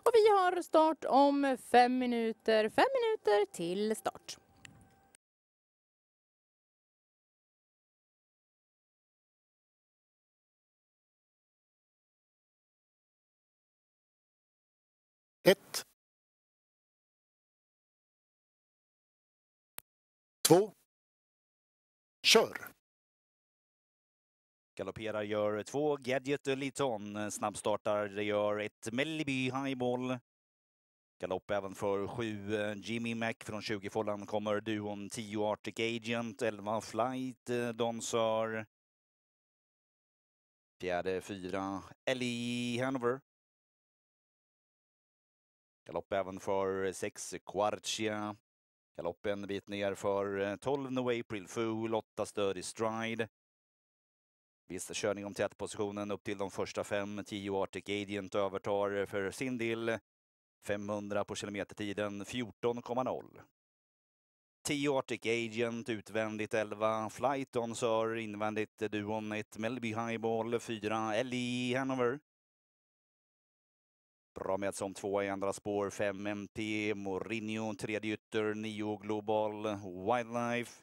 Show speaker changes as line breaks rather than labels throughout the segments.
Och vi har start om 5 minuter. 5 minuter till start.
Ett. 2. Kör.
Galopperar gör 2 Gadget Liton. Snabbstartar gör 1 Mellby Highball. Galopp även för 7 Jimmy Mac från 20-fållan kommer duon 10 Arctic Agent, 11 Flight Donsar. Fjärde 4 Ellie Hanover. Galopp även för 6 Quartia. Galopp en bit ner för 12 No April Fool, 8 Sturdy Stride. Viss körning om tätpositionen upp till de första 5. 10 Arctic Agent övertar för sin del 500 på kilometertiden 14,0. 10 Arctic Agent utvändigt 11 Flight On Sir, invändigt duon 1 Mellby Highball, 4 Ellie Hanover. Bra med som 2 i andra spår, 5 MP Mourinho, tredje ytter 9 Global Wildlife.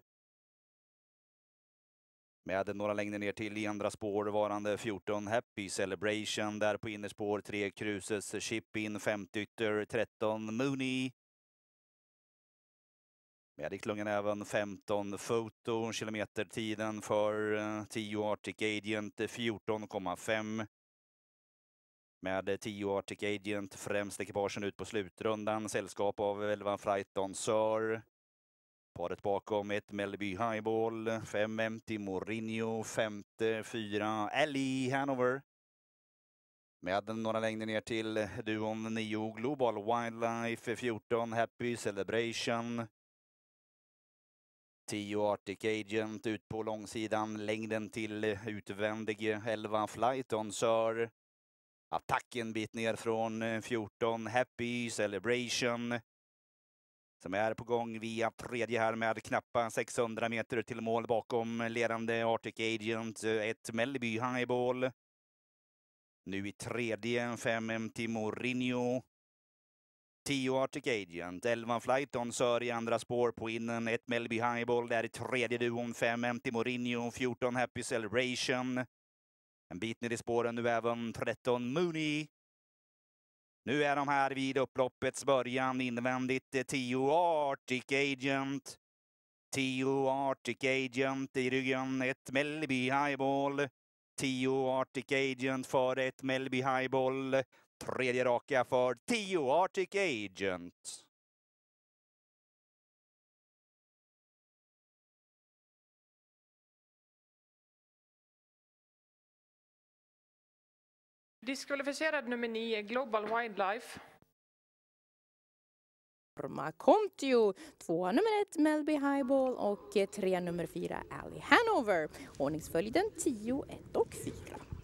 Med några längder ner till i andra spår varande 14 Happy Celebration. Där på innerspår 3 Cruises Chip in, 50 ytter 13 Mooney. Med i klungan även 15 Photo, kilometertiden för 10 Arctic Agent 14,5. Med 10 Arctic Agent främst ekipagen ut på slutrundan. Sällskap av 11 Flight On Sir. Paret bakom 1 Mellby Highball, 5 Empty Mourinho, 4 Ellie Hanover. Med några längder ner till duon 9 Global Wildlife, 14 Happy Celebration. 10 Arctic Agent ut på långsidan, längden till utvändig 11 Flight On Sir. Attacken bit ner från 14 Happy Celebration. Som är på gång via tredje här med knappa 600 meter till mål bakom ledande Arctic Agent, 1 Mellby Highball. Nu i tredje 5 MT Mourinho. 10 Arctic Agent, 11 Flight On Sir i andra spår på innen, 1 Mellby Highball. Där i tredje duon 5 MT Mourinho, 14 Happy Celebration. En bit ner i spåren nu även 13 Mooney. Nu är de här vid upploppets början, invändigt 10 Arctic Agent. 10 Arctic Agent i ryggen, 1 Mellby Highball. 10 Arctic Agent för 1 Mellby Highball. Tredje raka för 10 Arctic Agent.
Diskvalificerad nummer 9, Global Wildlife.
Jorma Kontio, 2 nummer 1 Mellby Highball och 3 nummer 4 Ellie Hanover. Ordningsföljden 10, 1 och 4.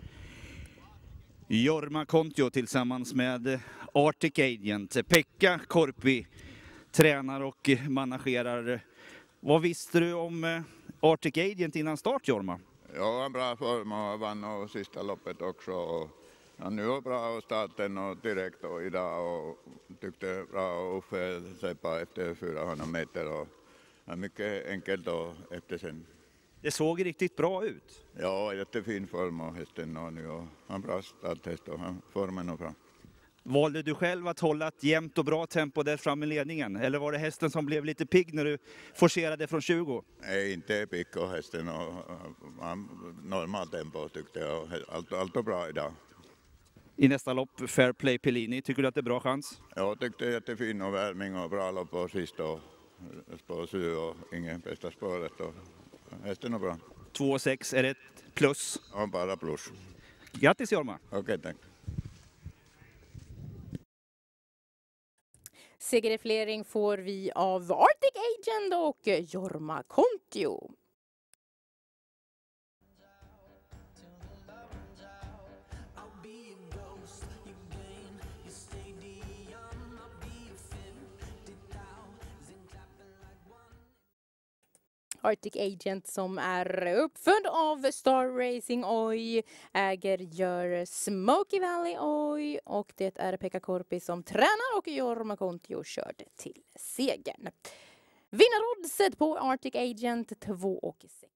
Jorma Kontio tillsammans med Arctic Agent. Pekka Korpi tränar och managerar. Vad visste du om Arctic Agent innan start, Jorma?
Ja, bra form och vann och sista loppet också. Och ja, nu var bra och starten och direkt och idag och tyckte bra och Uffe släppa efter 400 meter och ja, mycket enkelt och efter sen.
Det såg riktigt bra ut.
Ja, jättefin form och hästen och nu och han bra starthäst och han formen och bra.
Valde du själv att hålla ett jämnt och bra tempo där fram i ledningen? Eller var det hästen som blev lite pigg när du forcerade från 20?
Nej, inte pigg och hästen och normalt tempo tyckte jag. Allt är bra idag.
I nästa lopp, Fair Play Pellini, tycker du att det är bra chans?
Jag tyckte jättefin och värmning och bra lopp på sist och spår 7 och ingen bästa spåret och hästen är bra.
2,6 är det ett plus.
Ja, bara plus.
Grattis, Jorma!
Okej, tack.
Segerflering får vi av Arctic Agent och Jorma Kontio. Arctic Agent som är uppfödd av Star Racing Oy, gör Smoky Valley Oy och det är Pekka Korpi som tränar och Jorma Kontio körde till segern. Vinnaroddset på Arctic Agent 2,6.